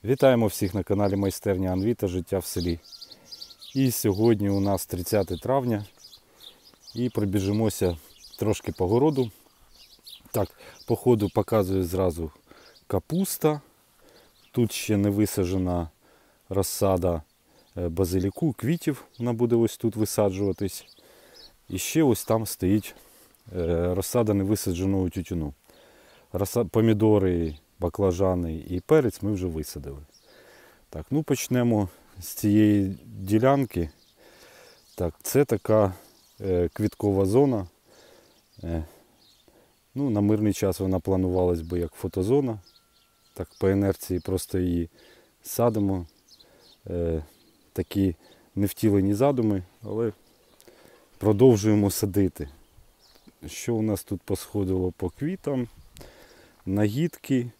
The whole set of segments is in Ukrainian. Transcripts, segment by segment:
Вітаємо всіх на каналі Майстерня Анві та Життя в селі. І сьогодні у нас 30 травня і пробіжимося трошки по городу. Так, по ходу показую зразу капуста. Тут ще не висаджена розсада базиліку, квітів, вона буде ось тут висаджуватись. І ще ось там стоїть розсада невисадженого тютюну. Помідори, баклажани і перець ми вже висадили. Так, ну почнемо з цієї ділянки. Так, це така квіткова зона. Ну, на мирний час вона планувалась би як фотозона. Так, по інерції просто її садимо. Такі невтілені задуми, але продовжуємо садити. Що у нас тут посходило по квітам? Нагідки,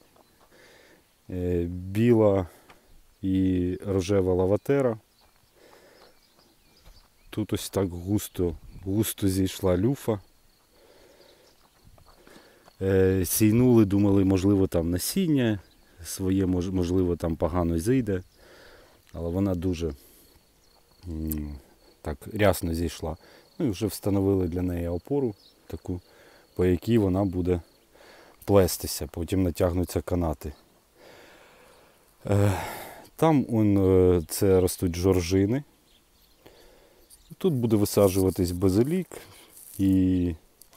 біла і рожева лаватера. Тут ось так густо зійшла люфа. Сійнули, думали, можливо, там насіння своє, можливо, там погано зійде. Але вона дуже так рясно зійшла. Ну і вже встановили для неї опору, таку, по якій вона буде плестися, потім натягнуться канати. Там це ростуть жоржини. Тут буде висаджуватись базилік і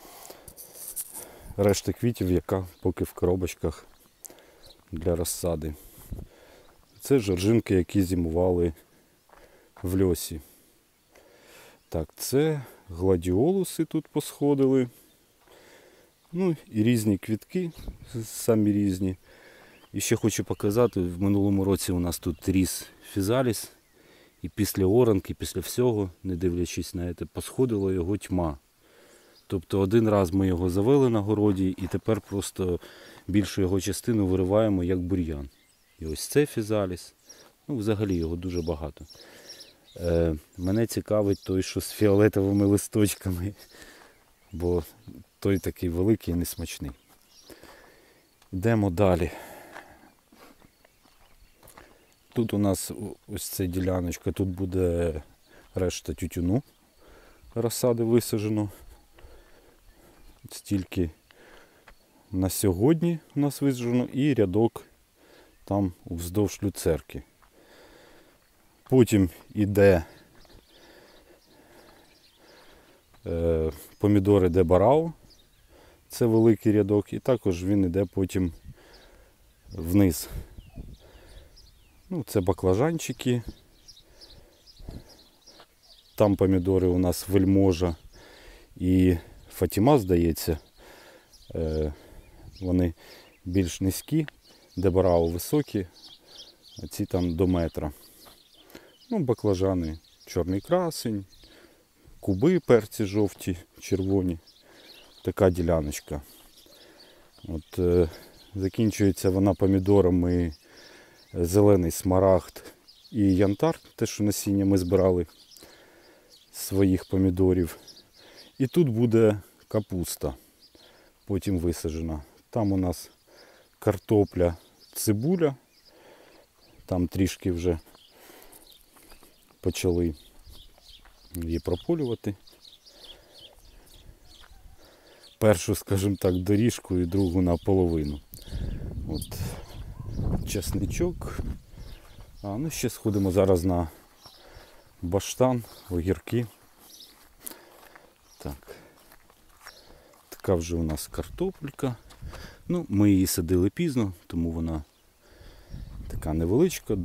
решта квітів, яка поки в коробочках для розсади. Це жоржинки, які зимували в льосі. Так, це гладіолуси тут посходили. Ну і різні квітки, самі різні. І ще хочу показати, в минулому році у нас тут ріс фізаліс. І після оранки, після всього, не дивлячись на це, посходила його тьма. Тобто один раз ми його завели на городі і тепер просто більшу його частину вириваємо як бур'ян. І ось це фізаліс. Ну взагалі його дуже багато. Мене цікавить той, що з фіолетовими листочками. Бо той такий великий і несмачний. Йдемо далі. Тут у нас ось ця діляночка, тут буде решта тютюну розсади висаджено. Стільки на сьогодні у нас висаджено і рядок там вздовж люцерки. Потім іде помідори де Барао, це великий рядок, і також він іде потім вниз. Ну, це баклажанчики. Там помідори у нас Вельможа і Фатіма, здається. Вони більш низькі, де Барао високі, а ці там до метра. Ну, баклажани чорний красень, куби перці жовті, червоні. Така діляночка. От, закінчується вона помідорами зелений смарагд і янтар, те, що насіння ми збирали з своїх помідорів. І тут буде капуста, потім висаджена. Там у нас картопля, цибуля, там трішки вже почали її прополювати. Першу, скажімо так, доріжку і другу наполовину. От чесничок. Ну ще сходимо зараз на баштан, огірки. Так. Така вже у нас картопелька. Ну, ми її садили пізно, тому вона така невеличка.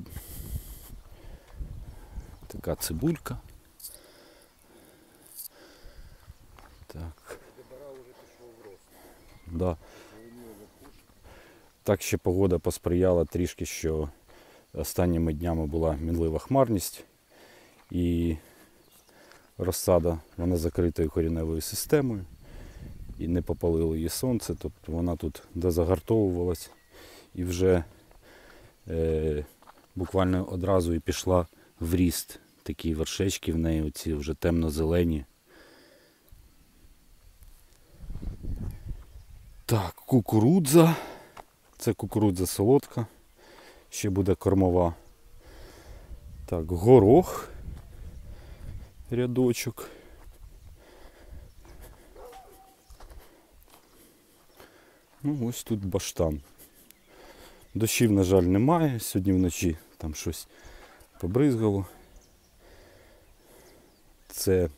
Така цибулька. Так. Да. Так ще погода посприяла трішки, що останніми днями була мінлива хмарність і розсада, вона закритою коріневою системою і не попалило її сонце, тобто вона тут дозагартовувалась і вже буквально одразу і пішла в ріст. Такі вершечки в неї, оці вже темно-зелені. Так, кукурудза. Це кукурудза солодка. ще буде кормова. Так, горох, рядочок. Ну, ось тут баштан. Дощів, на жаль, немає. Сьогодні вночі там щось побризгало. Це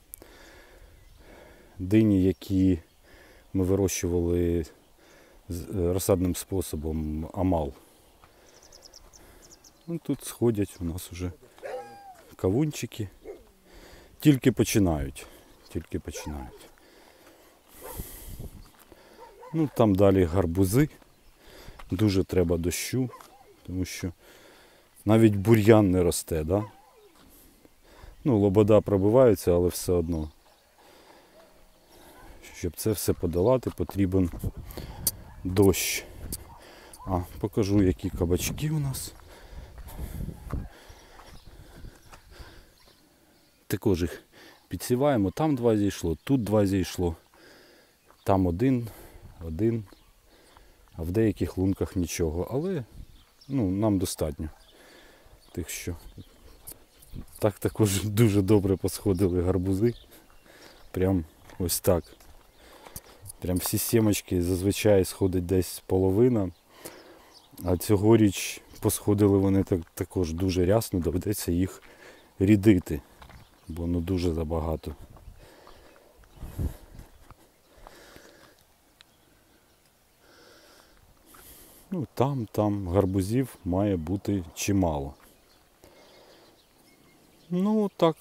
дині, які ми вирощували розсадним способом амал. Ну, тут сходять у нас вже кавунчики. Тільки починають. Ну, там далі гарбузи. Дуже треба дощу, тому що навіть бур'ян не росте, да? Ну, лобода пробивається, але все одно. Щоб це все подолати, потрібен дощ. Покажу, які кабачки у нас. Також їх підсіваємо. Там 2 зійшло, тут 2 зійшло. Там один. А в деяких лунках нічого. Але нам достатньо. Тих, що так також дуже добре посходили гарбузи. Прям ось так. Прям всі сімочки зазвичай сходить десь половина. А цьогоріч посходили вони також дуже рясно, доведеться їх рідити. Бо дуже забагато. Ну, там гарбузів має бути чимало. Ну, так.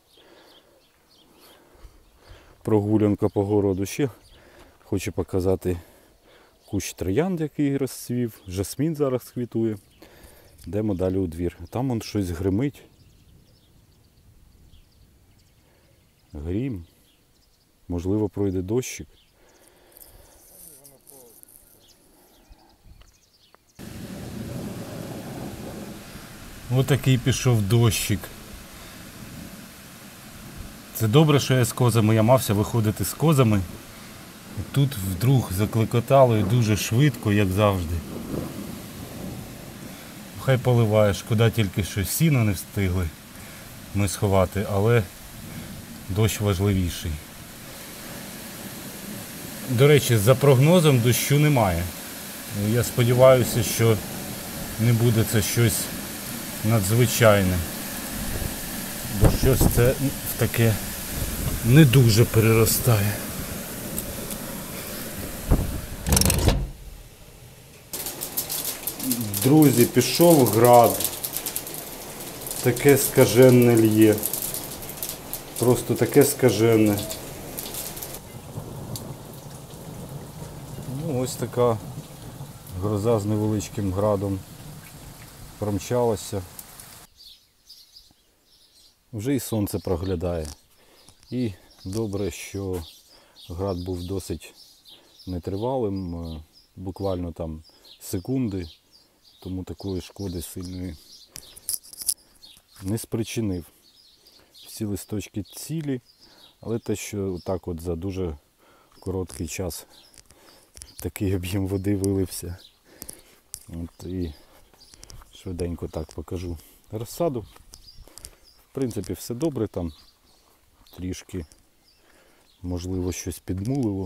Прогулянка по городу. Ще хочу показати кущ троянд, який розцвів. Жасмін зараз квітує. Йдемо далі у двір. Там он щось гримить. Грім. Можливо, пройде дощик. Ось такий пішов дощик. Це добре, що я з козами. Я мався виходити з козами. І тут вдруг закликотало і дуже швидко, як завжди. Хай поливає, шкода тільки, що сіно не встигли ми сховати, але дощ важливіший. До речі, за прогнозом дощу немає. Я сподіваюся, що не буде це щось надзвичайне. Бо щось це в таке не дуже переростає. Друзі, пішов град. Таке скаженне лє. Просто таке скаженне. Ну, ось така гроза з невеличким градом промчалася. Вже і сонце проглядає. І добре, що град був досить нетривалим, буквально там секунди, тому такої шкоди сильної не спричинив. Всі листочки цілі, але те, що так от за дуже короткий час такий об'єм води вилився. От і швиденько так покажу розсаду. В принципі, все добре там. Трішки, можливо, щось підмулило.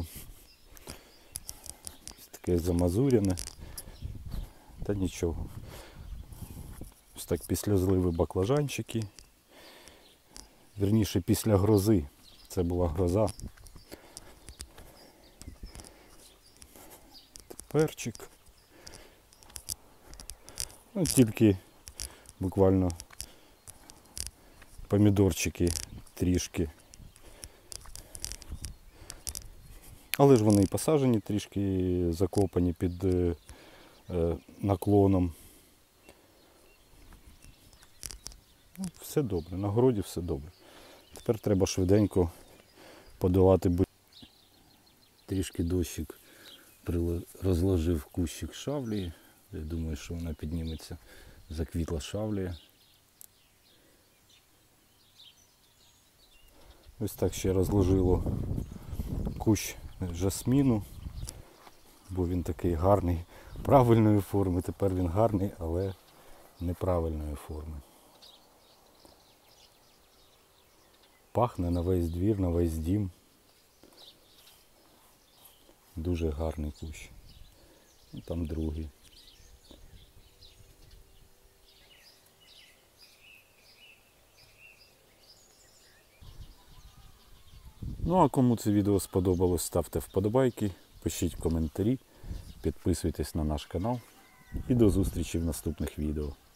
Таке замазуряне. Та нічого. Ось так після зливи баклажанчики. Вірніше, після грози. Це була гроза. Перчик. Ну, тільки буквально помідорчики трішки. Але ж вони і посаджені, трішки закопані під наклоном. Ну, все добре, на городі все добре. Тепер треба швиденько подолати. Трішки дощик розложив кущик шавлії. Я думаю, що вона підніметься. Заквітла шавлія. Ось так ще розложило кущ жасміну, бо він такий гарний, правильної форми. Тепер він гарний, але неправильної форми. Пахне на весь двір, на весь дім. Дуже гарний кущ. І там другий. Ну а кому це відео сподобалось, ставте вподобайки, пишіть коментарі, підписуйтесь на наш канал і до зустрічі в наступних відео.